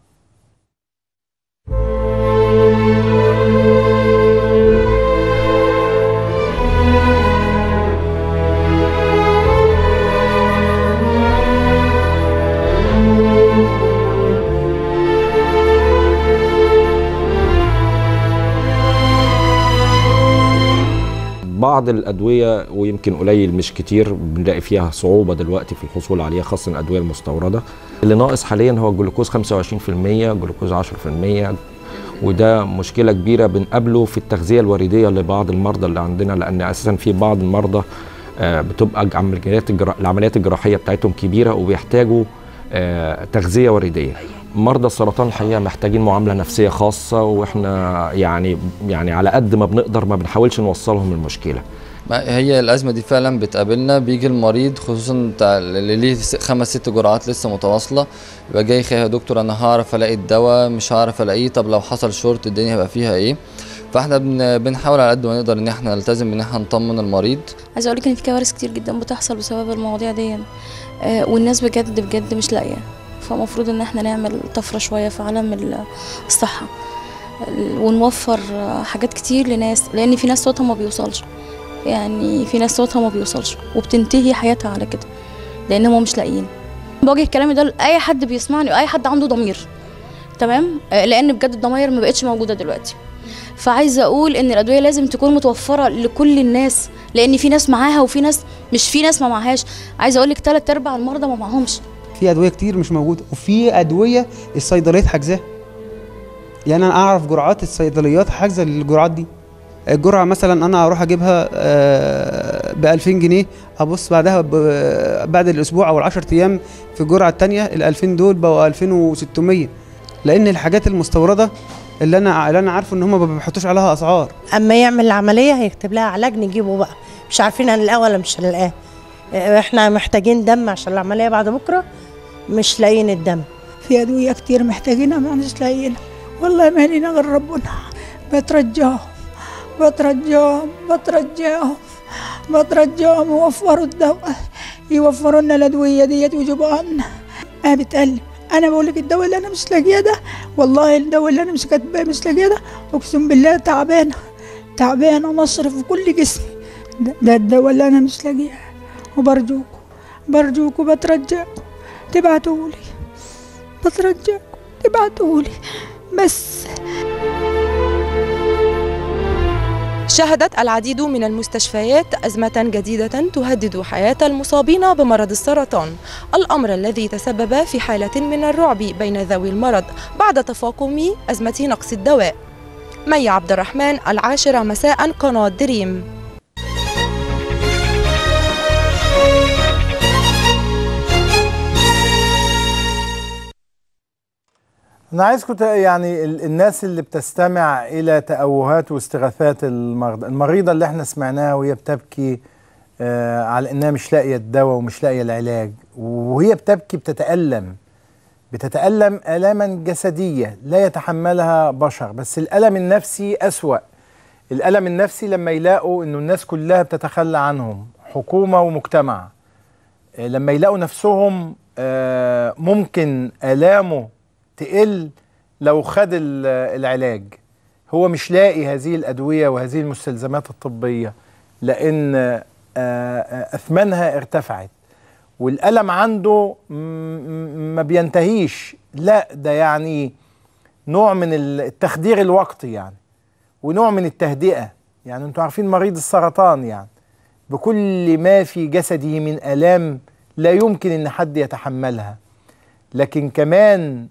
بعض الأدوية ويمكن قليل مش كتير بنلاقي فيها صعوبة دلوقتي في الحصول عليها، خاصة الأدوية المستوردة. اللي ناقص حاليا هو الجلوكوز 25%، جلوكوز 10%، وده مشكلة كبيرة بنقابله في التغذية الوردية لبعض المرضى اللي عندنا، لأن أساسا في بعض المرضى بتبقى العمليات الجراحيه بتاعتهم كبيره وبيحتاجوا تغذيه ورديه. مرضى السرطان الحقيقه محتاجين معامله نفسيه خاصه، واحنا يعني على قد ما بنقدر ما بنحاولش نوصلهم المشكله. هي الازمه دي فعلا بتقابلنا، بيجي المريض خصوصا اللي ليه 5-6 جرعات لسه متواصله، يبقى جاي خايف يا دكتور انا هعرف الاقي الدواء مش هعرف الاقيه، طب لو حصل شورت الدنيا هيبقى فيها ايه؟ فاحنا بنحاول على قد ما نقدر ان احنا نلتزم ان احنا نطمن المريض. عايزه اقول لك ان في كوارث كتير جدا بتحصل بسبب المواضيع دي، والناس بجد مش لاقيه، فمفروض ان احنا نعمل طفره شويه في عالم الصحه ونوفر حاجات كتير لناس، لان في ناس صوتها ما بيوصلش، يعني في ناس صوتها ما بيوصلش وبتنتهي حياتها على كده لان هم مش لاقيين. بوجه كلامي ده لاي حد بيسمعني واي حد عنده ضمير، تمام؟ لان بجد الضماير ما بقتش موجوده دلوقتي. فعايزه اقول ان الادويه لازم تكون متوفره لكل الناس، لان في ناس معاها وفي ناس مش، في ناس ما معهاش. عايزه اقول لك 3/4 المرضى ما معهمش. في ادويه كتير مش موجوده، وفي ادويه الصيدليات حاجزاها. يعني انا اعرف جرعات الصيدليات حاجزه الجرعات دي. الجرعه مثلا انا اروح اجيبها ب 2000 جنيه، ابص بعدها بعد الاسبوع او ال10 ايام في الجرعه الثانيه ال 2000 دول بقوا 2600، لان الحاجات المستورده اللي انا عارفه ان هم ما بيحطوش عليها اسعار. اما يعمل العمليه هيكتب لها علاج نجيبه بقى، مش عارفين هنلاقاه ولا مش هنلاقاه. احنا محتاجين دم عشان العمليه بعد بكره، مش لاقيين الدم. في ادويه كتير محتاجينها ما مش لاقيينها، والله ما لينا غير ربنا. بترجاهم يوفروا الدواء، يوفروا لنا الادويه ديت ويجيبوا عنا. انا بتقلب، انا بقول لك الدواء اللي انا مش لاقيه ده، والله الدواء اللي انا مش كاتباه مش لاقيه ده، اقسم بالله تعبانه مصرف في كل جسمي. ده الدواء اللي انا مش لاقيه. وبرجوكوا بترجاكم تبعتولي، بس. شهدت العديد من المستشفيات أزمة جديدة تهدد حياة المصابين بمرض السرطان، الأمر الذي تسبب في حالة من الرعب بين ذوي المرض بعد تفاقم أزمة نقص الدواء. مي عبد الرحمن، 10 مساء، قناة دريم. أنا عايزكم يعني الناس اللي بتستمع إلى تأوهات واستغاثات المريضة اللي احنا سمعناها وهي بتبكي على إنها مش لاقية الدواء ومش لاقية العلاج، وهي بتبكي بتتألم آلاما جسدية لا يتحملها بشر، بس الألم النفسي أسوأ. الألم النفسي لما يلاقوا إنه الناس كلها بتتخلى عنهم، حكومة ومجتمع، لما يلاقوا نفسهم ممكن آلامه تقل لو خد العلاج، هو مش لاقي هذه الأدوية وهذه المستلزمات الطبية لأن أثمانها ارتفعت، والألم عنده ما بينتهيش، لا ده يعني نوع من التخدير الوقتي يعني، ونوع من التهدئة. يعني انتوا عارفين مريض السرطان يعني بكل ما في جسده من آلام لا يمكن ان حد يتحملها، لكن كمان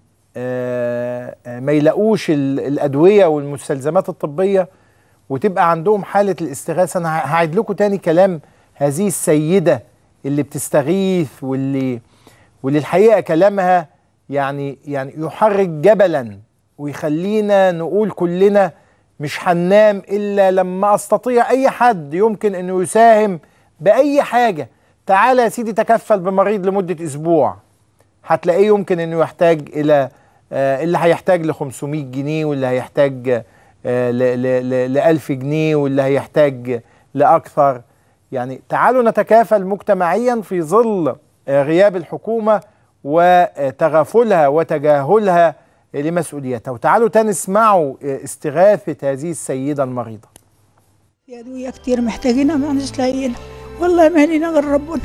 ما يلاقوش الأدوية والمستلزمات الطبية وتبقى عندهم حالة الاستغاثة. أنا هعيد لكم تاني كلام هذه السيدة اللي بتستغيث واللي الحقيقة كلامها يعني يحرك جبلا ويخلينا نقول كلنا مش هننام إلا لما أستطيع أي حد يمكن أنه يساهم بأي حاجة. تعالى يا سيدي تكفل بمريض لمدة أسبوع، هتلاقيه يمكن أنه يحتاج إلى اللي هيحتاج ل 500 جنيه واللي هيحتاج ل 1000 جنيه واللي هيحتاج لأكثر. يعني تعالوا نتكافل مجتمعيا في ظل غياب الحكومة وتغافلها وتجاهلها لمسؤوليتها. وتعالوا تاني اسمعوا استغاثة هذه السيدة المريضة. في أدوية كتير محتاجينها ما مش لاقيينها، والله ما لينا غير ربنا.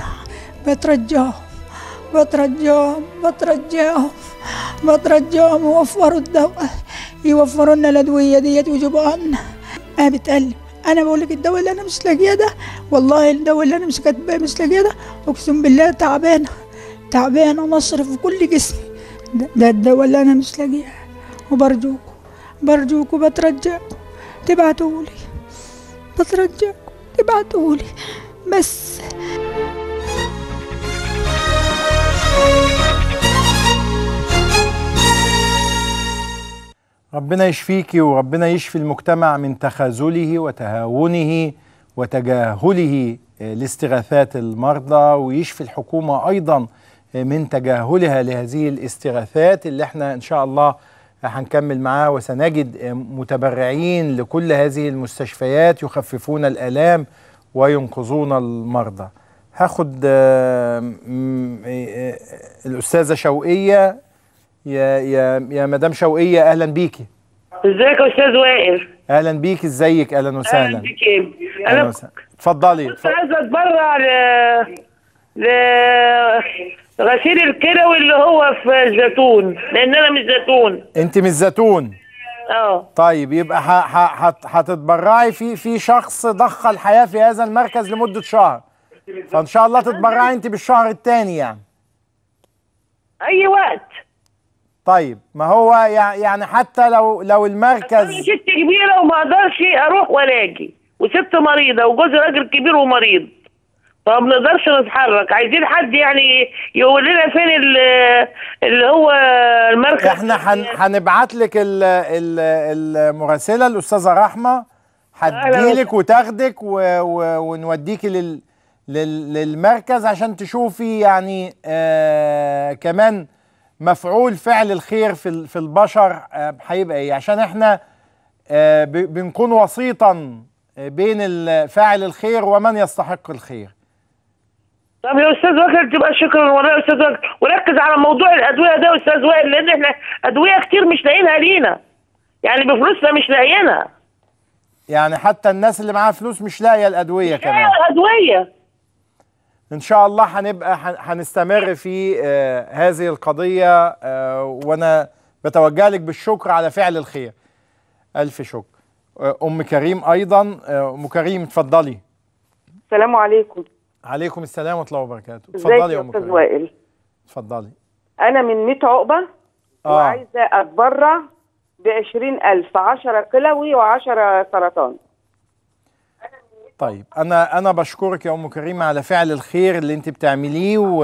بترجاهم يوفروا الدواء، يوفروا لنا الأدوية ديت ويجيبوا عنا. أنا بتقلب، أنا بقول لك الدواء اللي أنا مش لاقيه ده، والله الدواء اللي أنا مش كاتباه مش لاقيه ده، أقسم بالله تعبانة مصرف في كل جسمي. ده الدواء اللي أنا مش لاقيه. وبرجوكوا بترجاكم تبعتولي، بس. ربنا يشفيكي وربنا يشفي المجتمع من تخاذله وتهاونه وتجاهله لاستغاثات المرضى، ويشفي الحكومة أيضا من تجاهلها لهذه الاستغاثات اللي احنا إن شاء الله هنكمل معاه، وسنجد متبرعين لكل هذه المستشفيات يخففون الآلام وينقذون المرضى. هاخد الأستاذة شوقية. يا مدام شوقية، أهلا بيكي. ازيك يا أستاذ وائل؟ أهلا بيكي، ازيك؟ أهلا وسهلا. أهلا بيكي. أنا اتفضلي. كنت عايزة أتبرع لغسيل الكلوي اللي هو في الزيتون، لأن أنا مش زيتون. أنت مش زيتون؟ طيب يبقى هتتبرعي في شخص ضخ الحياة في هذا المركز لمدة شهر، فإن شاء الله تتبرعي أنت بالشهر الثاني يعني. أي وقت. طيب ما هو يعني حتى لو المركز. أنا ست كبيرة وما أقدرش أروح ولا أجي، وست مريضة وجوزي راجل كبير ومريض، فما بنقدرش نتحرك. عايزين حد يعني يقول لنا فين اللي هو المركز. احنا هنبعت لك المراسلة الأستاذة رحمة، هتجيلك وتاخدك ونوديكي للمركز عشان تشوفي يعني كمان مفعول فعل الخير في البشر هيبقى ايه، عشان احنا بنكون وسيطا بين فاعل الخير ومن يستحق الخير. طب يا استاذ وائل تبقى شكرا والله يا استاذ وائل، وركز على موضوع الادويه ده يا استاذ وائل، لان احنا ادويه كتير مش لاقيينها لينا، يعني بفلوسنا مش لاقيينها. يعني حتى الناس اللي معاها فلوس مش لاقيه الادويه كمان. مش لاقيه الادويه. ان شاء الله هنستمر في هذه القضيه، وانا بتوجه لك بالشكر على فعل الخير. الف شكر. ام كريم ايضا. ام كريم اتفضلي. السلام عليكم. عليكم السلام ورحمه الله وبركاته. اتفضلي يا ام كريم. وائل. اتفضلي. انا من 100 عقبه وعايزه اتبرع ب20,000، 10 كلوي و10 سرطان. طيب انا بشكرك يا ام كريم على فعل الخير اللي انت بتعمليه، و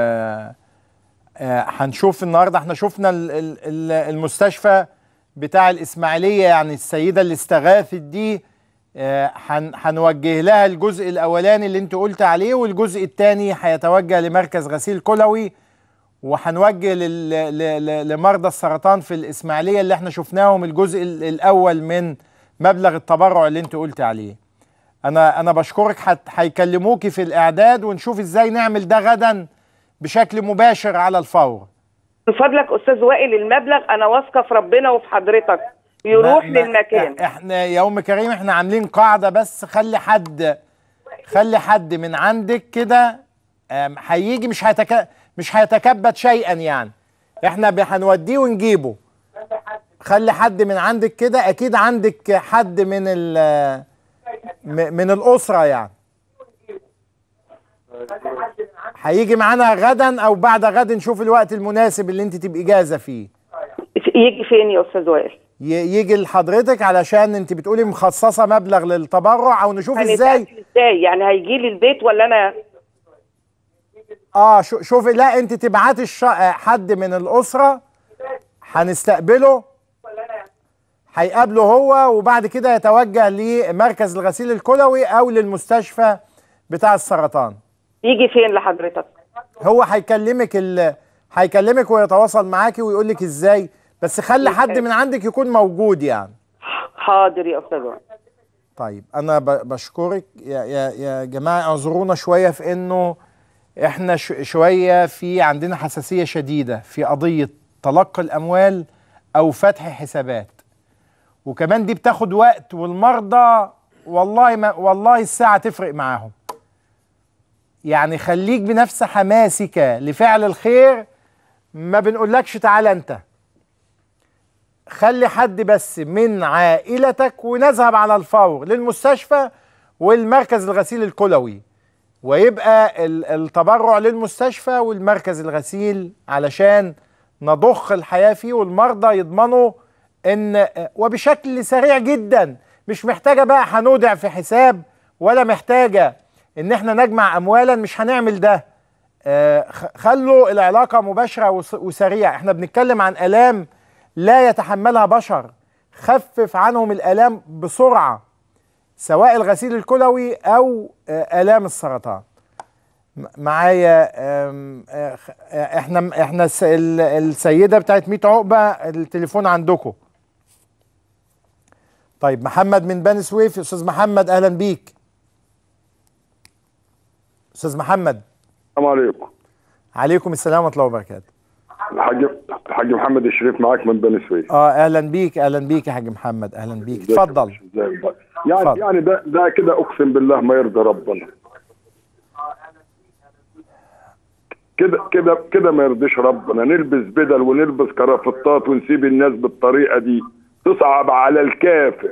هنشوف النهارده احنا شفنا المستشفى بتاع الاسماعيليه، يعني السيده اللي استغاثت دي هنوجه لها الجزء الاولاني اللي انت قلت عليه، والجزء الثاني هيتوجه لمركز غسيل كلوي، وهنوجه لمرضى السرطان في الاسماعيليه اللي احنا شفناهم الجزء الاول من مبلغ التبرع اللي انت قلت عليه. انا بشكرك. هيكلموكي في الاعداد ونشوف ازاي نعمل ده غدا بشكل مباشر على الفور. من فضلك استاذ وائل، المبلغ انا واثقه في ربنا وفي حضرتك يروح للمكان. احنا يا ام كريم احنا عاملين قاعده، بس خلي حد من عندك كده هيجي مش هيتكبد شيئا، يعني احنا هنوديه ونجيبه. خلي حد من عندك كده، اكيد عندك حد من الاسره يعني هيجي معانا غدا او بعد غد، نشوف الوقت المناسب اللي انت تبقي جاهزه فيه. يجي فين يا استاذ وائل؟ يجي لحضرتك علشان انت بتقولي مخصصه مبلغ للتبرع، او نشوف ازاي يعني هيجي لي البيت ولا انا؟ شوفي، لا انت تبعتي حد من الاسره هنستقبله، هيقابله هو، وبعد كده يتوجه لمركز الغسيل الكلوي او للمستشفى بتاع السرطان. يجي فين لحضرتك؟ هو هيكلمك ويتواصل معاكي ويقول لك ازاي، بس خلي حد من عندك يكون موجود يعني. حاضر يا استاذ. طيب انا بشكرك يا جماعه. اعذرونا شويه في انه احنا شويه عندنا حساسيه شديده في قضيه تلقي الاموال او فتح حسابات، وكمان دي بتاخد وقت، والمرضى والله الساعه تفرق معاهم. يعني خليك بنفس حماسك لفعل الخير، ما بنقولكش تعالى انت، خلي حد بس من عائلتك ونذهب على الفور للمستشفى والمركز الغسيل الكلوي، ويبقى التبرع للمستشفى والمركز الغسيل علشان نضخ الحياة فيه، والمرضى يضمنوا ان وبشكل سريع جدا، مش محتاجة بقى هنودع في حساب، ولا محتاجة ان احنا نجمع اموالا، مش هنعمل ده. خلوا العلاقة مباشرة وسريعة. احنا بنتكلم عن آلام لا يتحملها بشر، خفف عنهم الآلام بسرعة، سواء الغسيل الكلوي أو آلام السرطان. معايا احنا السيدة بتاعت 100 عقبة التليفون عندكم. طيب محمد من بني سويف. أستاذ محمد أهلا بيك. أستاذ محمد. السلام عليكم. عليكم السلام ورحمة الله وبركاته. الحاج محمد الشريف معاك من بني سويف. اهلا بيك اهلا بيك يا حاج محمد، اهلا بيك. اتفضل. يعني ده كده اقسم بالله ما يرضي ربنا. كده ما يرضيش ربنا. نلبس بدل ونلبس كرافتات ونسيب الناس بالطريقه دي، تصعب على الكافر.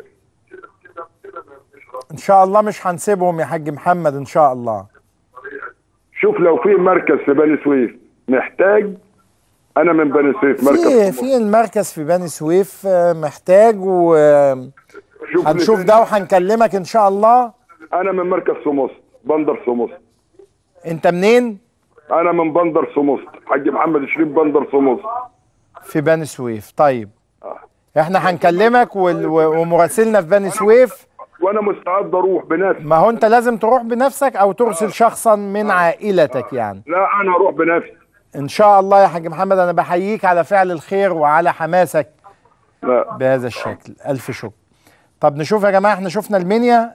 ان شاء الله مش هنسيبهم يا حاج محمد ان شاء الله. شوف لو في مركز في بني سويف محتاج، انا من بني سويف، مركز في المركز في بني سويف محتاج، هنشوف ده وهنكلمك ان شاء الله. انا من مركز سموست، بندر سموست. انت منين؟ انا من بندر سموست، حاج محمد الشريف بندر سموست في بني سويف. طيب احنا هنكلمك ومراسلنا في بني سويف، وانا مستعد اروح بنفسي. ما هو انت لازم تروح بنفسك او ترسل شخصا من عائلتك يعني. لا انا اروح بنفسي ان شاء الله يا حاج محمد. انا بحييك على فعل الخير وعلى حماسك بهذا الشكل، الف شكر. طب نشوف يا جماعه، احنا شفنا المنيا،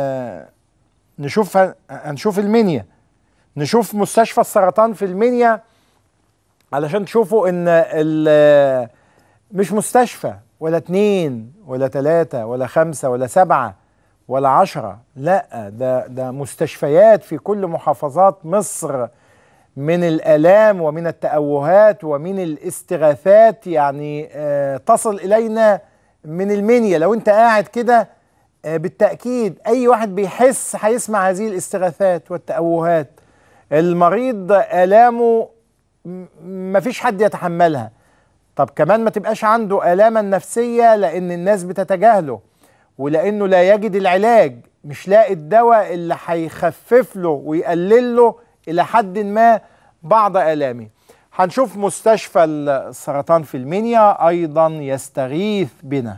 هنشوف المنيا، نشوف مستشفى السرطان في المنيا علشان تشوفوا ان مش مستشفى ولا 2 ولا 3 ولا 5 ولا 7 ولا 10، لا ده مستشفيات في كل محافظات مصر من الآلام ومن التأوهات ومن الاستغاثات. يعني تصل إلينا من المنيا. لو أنت قاعد كده بالتأكيد أي واحد بيحس هيسمع هذه الاستغاثات والتأوهات. المريض آلامه مفيش حد يتحملها. طب كمان ما تبقاش عنده آلاما نفسية لأن الناس بتتجاهله، ولأنه لا يجد العلاج، مش لاقي الدواء اللي هيخفف له ويقلل له إلى حد ما بعض آلامه. هنشوف مستشفى السرطان في المنيا أيضا يستغيث بنا.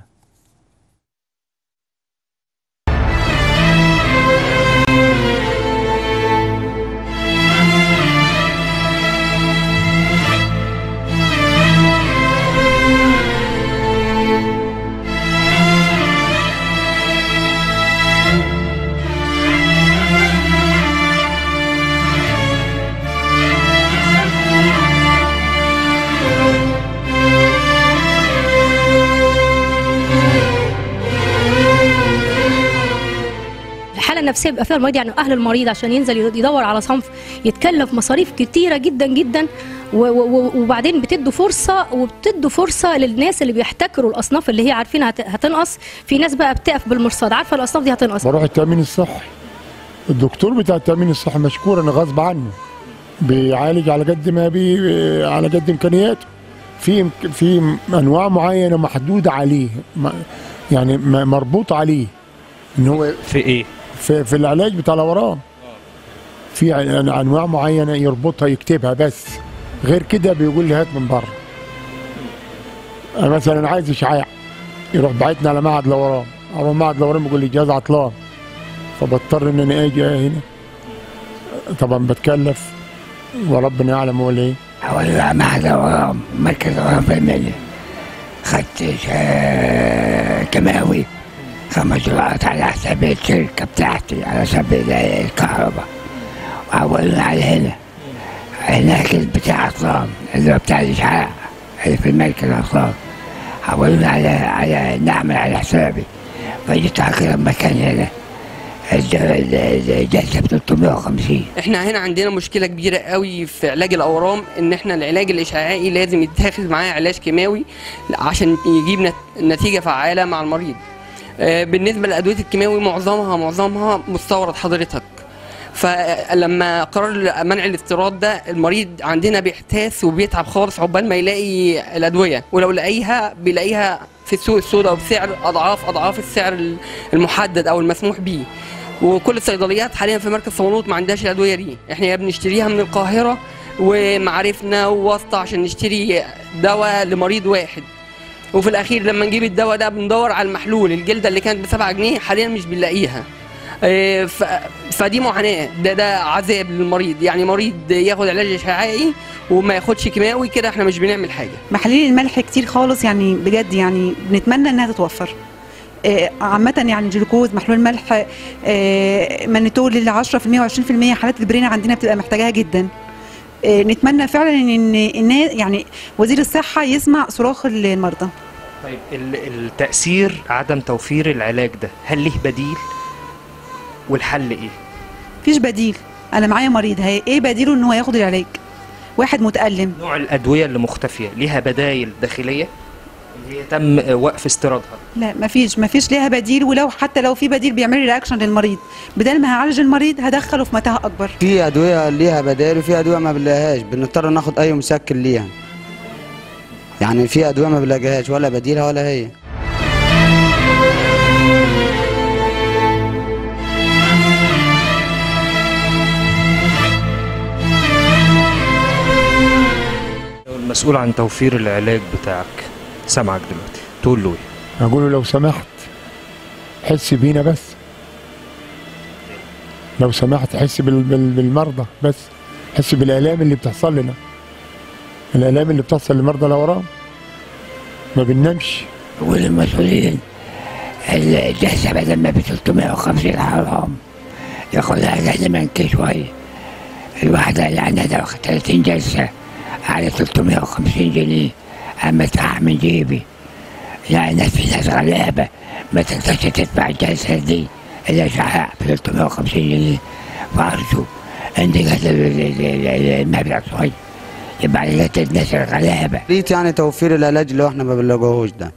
الحاله النفسيه بيبقى فيها المريض، يعني اهل المريض عشان ينزل يدور على صنف يتكلف مصاريف كتيره جدا جدا، وبعدين بتدوا فرصه للناس اللي بيحتكروا الاصناف اللي هي عارفينها هتنقص. في ناس بقى بتقف بالمرصاد عارفه الاصناف دي هتنقص. بروح التامين الصحي، الدكتور بتاع التامين الصحي مشكور، انا غصب عنه بيعالج على قد ما على قد امكانياته. في انواع معينه محدوده عليه، يعني مربوط عليه ان هو في ايه؟ في العلاج بتاع الاورام. في انواع معينه يربطها يكتبها، بس غير كده بيقول لي هات من بره. انا مثلا عايز اشعاع، يروح باعتني على معهد الاورام، اروح معهد الاورام يقول لي جهاز عطلان، فبضطر ان انا اجي هنا. طبعا بتكلف وربنا يعلم هو ايه. أول معهد الاورام، مركز الاورام في المنيا، خدت كيماوي 5 جرعات على حساب الشركة بتاعتي، على حساب الكهرباء، وعولنا على هناك بتاع عطلان اللي هو بتاع الإشعاع اللي في المركز عطلان، عولنا على نعمل على حسابي. فجيت على كده مكان هنا الجلسة ب 350. احنا هنا عندنا مشكلة كبيرة قوي في علاج الأورام، ان احنا العلاج الإشعاعي لازم يتاخد معاه علاج كيماوي عشان يجيب نتيجة فعالة مع المريض. بالنسبه للادويه الكيماوي معظمها مستورد حضرتك، فلما قرر منع الاستيراد ده المريض عندنا بيحتاس وبيتعب خالص عقبال ما يلاقي الادويه، ولو بيلاقيها في السوق السوداء بسعر اضعاف السعر المحدد او المسموح به. وكل الصيدليات حاليا في مركز صمالوط ما عندهاش الادويه دي. احنا يا بنشتريها من القاهره ومعارفنا وواسطه عشان نشتري دواء لمريض واحد، وفي الاخير لما نجيب الدواء ده بندور على المحلول. الجلده اللي كانت ب7 جنيه حاليا مش بنلاقيها. فدي معاناه، ده عذاب للمريض. يعني مريض ياخد علاج اشعاعي وما ياخدش كيماوي، كده احنا مش بنعمل حاجه. محاليل الملح كتير خالص يعني بجد، يعني بنتمنى انها تتوفر عامة. يعني جلوكوز، محلول ملح، مانيتول ل 10% و20%. حالات البرينة عندنا بتبقى محتاجاها جدا. نتمنى فعلا ان الناس يعني وزير الصحة يسمع صراخ المرضى. طيب التأثير عدم توفير العلاج ده هل له بديل والحل ايه؟ مفيش بديل. انا معايا مريض، ايه بديله ان هو ياخد العلاج؟ واحد متألم. نوع الأدوية اللي مختفية ليها بدايل داخلية اللي هي تم وقف استيرادها؟ لا مفيش ليها بديل، ولو حتى لو في بديل بيعمل رياكشن للمريض، بدل ما هعالج المريض هدخله في متاهه اكبر. في ادويه ليها بدائل وفي ادويه ما بنلاقيهاش، بنضطر ناخد اي مسكن ليها. يعني في ادويه ما بنلاقيهاش ولا بديلها ولا هي. المسؤول عن توفير العلاج بتاعك سامعك دلوقتي، تقول له ايه؟ اقول له لو سمحت حس بينا بس، لو سمحت حس بالمرضى بس، حس بالآلام اللي بتحصل لنا، الآلام اللي بتحصل لمرضى الأورام. ما بننامش. والمسؤولين الجلسة بدل ما ب 350 حرام ياخدها لازم شوية. الواحدة يعني ده واخد 30 جلسة على 350 جنيه، أما ادفع من جيبي. يعني في ناس غلابة ما تقدرش تدفع الجلسة دي إلا إشعاع ب 350 جنيه، فأرجو إن المبلغ صغير يبقى على الناس الغلابة. ريت يعني توفير العلاج اللي احنا ما بنلاقوهوش ده.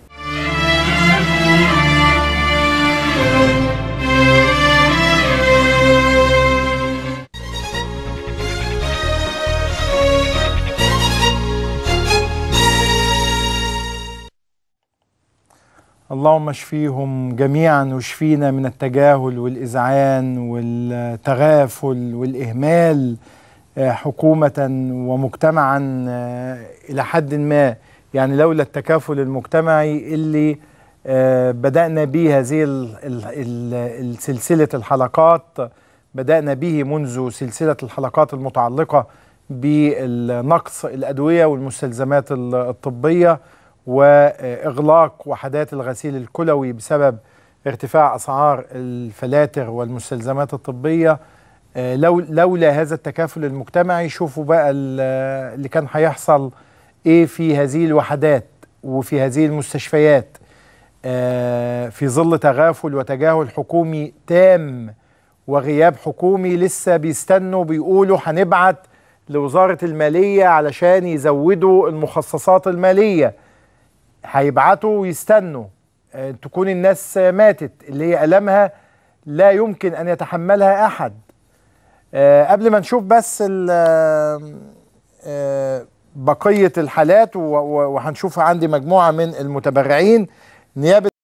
اللهم اشفيهم جميعا واشفينا من التجاهل والإذعان والتغافل والإهمال حكومة ومجتمعا إلى حد ما. يعني لولا التكافل المجتمعي اللي بدأنا به هذه سلسلة الحلقات، بدأنا به منذ سلسلة الحلقات المتعلقة بالنقص الأدوية والمستلزمات الطبية وإغلاق وحدات الغسيل الكلوي بسبب ارتفاع أسعار الفلاتر والمستلزمات الطبية. لولا هذا التكافل المجتمعي، شوفوا بقى اللي كان هيحصل ايه في هذه الوحدات وفي هذه المستشفيات في ظل تغافل وتجاهل حكومي تام وغياب حكومي. لسه بيستنوا بيقولوا هنبعت لوزارة المالية علشان يزودوا المخصصات المالية. هيبعتوا ويستنوا تكون الناس ماتت اللي هي ألمها لا يمكن أن يتحملها أحد. قبل ما نشوف بس بقية الحالات وهنشوف عندي مجموعة من المتبرعين. نيابة